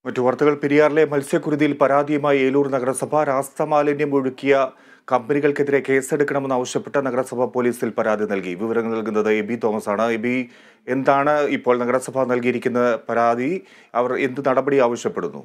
മറ്റു വാർത്തകൾ പെരിയാറിലെ മത്സ്യക്കുരുതിയിൽ പരാതിയുമായി ഏലൂർ നഗരസഭ രാസമാലിന്യം ഒഴുക്കിയ കമ്പനികൾക്കെതിരെ കേസെടുക്കണമെന്നാവശ്യപ്പെട്ട് നഗരസഭ പോലീസിൽ പരാതി നൽകി. വിവരങ്ങൾ നൽകുന്നത് എബി തോമസ് ആണ്. എബി, എന്താണ് ഇപ്പോൾ നഗരസഭ നൽകിയിരിക്കുന്ന പരാതി? അവർ എന്ത് നടപടി ആവശ്യപ്പെടുന്നു?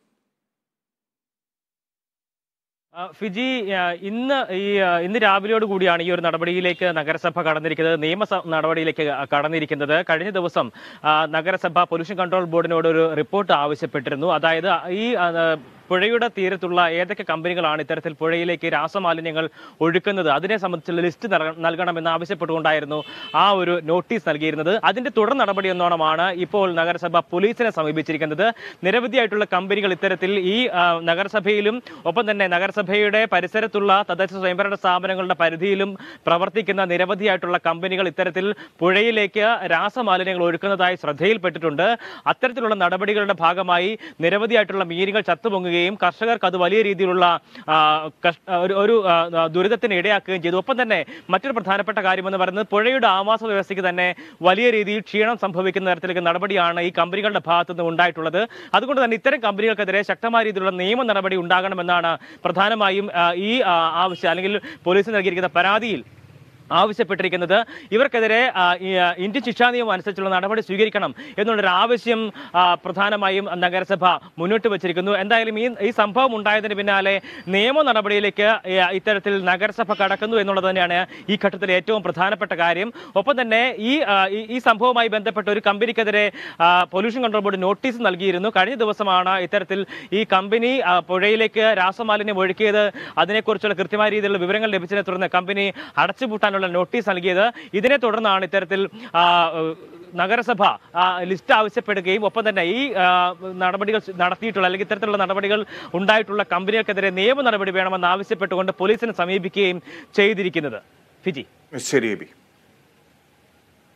ഫിജി, ഇന്ന് രാവിലെയോട് കൂടിയാണ് ഈ ഒരു നടപടിയിലേക്ക് നഗരസഭ കടന്നിരിക്കുന്നത്, നടപടിയിലേക്ക് കടന്നിരിക്കുന്നത്. കഴിഞ്ഞ ദിവസം നഗരസഭ പൊല്യൂഷൻ കൺട്രോൾ ബോർഡിനോട് ഒരു റിപ്പോർട്ട് ആവശ്യപ്പെട്ടിരുന്നു. അതായത് ഈ പുഴയുടെ തീരത്തുള്ള ഏതൊക്കെ കമ്പനികളാണ് ഇത്തരത്തിൽ പുഴയിലേക്ക് രാസമാലിന്യങ്ങൾ ഒഴുക്കുന്നത്, അതിനെ സംബന്ധിച്ചുള്ള ലിസ്റ്റ് നൽകണമെന്ന് ആവശ്യപ്പെട്ടുകൊണ്ടായിരുന്നു ആ ഒരു നോട്ടീസ് നൽകിയിരുന്നത്. അതിന്റെ തുടർ നടപടി എന്നോണമാണ് ഇപ്പോൾ നഗരസഭ പോലീസിനെ സമീപിച്ചിരിക്കുന്നത്. നിരവധിയായിട്ടുള്ള കമ്പനികൾ ഇത്തരത്തിൽ ഈ നഗരസഭയിലും ഒപ്പം തന്നെ നഗരസഭയുടെ പരിസരത്തുള്ള തദ്ദേശ സ്വയംഭരണ സ്ഥാപനങ്ങളുടെ പരിധിയിലും പ്രവർത്തിക്കുന്ന നിരവധിയായിട്ടുള്ള കമ്പനികൾ ഇത്തരത്തിൽ പുഴയിലേക്ക് രാസമാലിന്യങ്ങൾ ഒഴുക്കുന്നതായി ശ്രദ്ധയിൽപ്പെട്ടിട്ടുണ്ട്. അത്തരത്തിലുള്ള നടപടികളുടെ ഭാഗമായി നിരവധിയായിട്ടുള്ള മീനുകൾ ചത്തുപൊങ്ങുകയും കർഷകർക്ക് അത് വലിയ രീതിയിലുള്ള ഒരു ദുരിതത്തിന് ഇടയാക്കുകയും ചെയ്തു. ഒപ്പം തന്നെ മറ്റൊരു പ്രധാനപ്പെട്ട കാര്യമെന്ന് പറയുന്നത് പുഴയുടെ ആവാസ വ്യവസ്ഥയ്ക്ക് തന്നെ വലിയ രീതിയിൽ ക്ഷീണം സംഭവിക്കുന്ന തരത്തിലേക്ക് നടപടിയാണ് ഈ കമ്പനികളുടെ ഭാഗത്തു നിന്ന് ഉണ്ടായിട്ടുള്ളത്. അതുകൊണ്ട് തന്നെ ഇത്തരം കമ്പനികൾക്കെതിരെ ശക്തമായ രീതിയിലുള്ള നിയമ നടപടി ഉണ്ടാകണമെന്നാണ് പ്രധാനമായും ഈ ആവശ്യം അല്ലെങ്കിൽ പോലീസ് നൽകിയിരിക്കുന്ന പരാതിയിൽ ആവശ്യപ്പെട്ടിരിക്കുന്നത്. ഇവർക്കെതിരെ ഇന്ത്യൻ ശിക്ഷാ നിയമം അനുസരിച്ചുള്ള നടപടി സ്വീകരിക്കണം എന്നുള്ളൊരു ആവശ്യം പ്രധാനമായും നഗരസഭ മുന്നോട്ട് വച്ചിരിക്കുന്നു. എന്തായാലും ഈ സംഭവം ഉണ്ടായതിന് പിന്നാലെ നിയമ നടപടിയിലേക്ക് ഇത്തരത്തിൽ നഗരസഭ കടക്കുന്നു എന്നുള്ളത് തന്നെയാണ് ഈ ഘട്ടത്തിൽ ഏറ്റവും പ്രധാനപ്പെട്ട കാര്യം. ഒപ്പം തന്നെ ഈ സംഭവവുമായി ബന്ധപ്പെട്ട ഒരു കമ്പനിക്കെതിരെ പൊല്യൂഷൻ കൺട്രോൾ ബോർഡ് നോട്ടീസ് നൽകിയിരുന്നു. കഴിഞ്ഞ ദിവസമാണ് ഇത്തരത്തിൽ ഈ കമ്പനി പുഴയിലേക്ക് രാസമാലിന്യം ഒഴുക്കിയത് അതിനെക്കുറിച്ചുള്ള കൃത്യമായ രീതിയിലുള്ള വിവരങ്ങൾ ലഭിച്ചതിനെ തുടർന്ന് കമ്പനി അടച്ചുപൂട്ടാനുള്ള നോട്ടീസ് നൽകിയത്. ഇതിനെ തുടർന്നാണ് ഇത്തരത്തിൽ നഗരസഭ ലിസ്റ്റ് ആവശ്യപ്പെടുകയും ഒപ്പം തന്നെ ഈ നടപടികൾ നടത്തിയിട്ടുള്ള അല്ലെങ്കിൽ ഇത്തരത്തിലുള്ള നടപടികൾ ഉണ്ടായിട്ടുള്ള കമ്പനികൾക്കെതിരെ നിയമ നടപടി വേണമെന്ന് ആവശ്യപ്പെട്ടുകൊണ്ട് പോലീസിനെ സമീപിക്കുകയും ചെയ്തിരിക്കുന്നത്. ഫിജി. ശരി.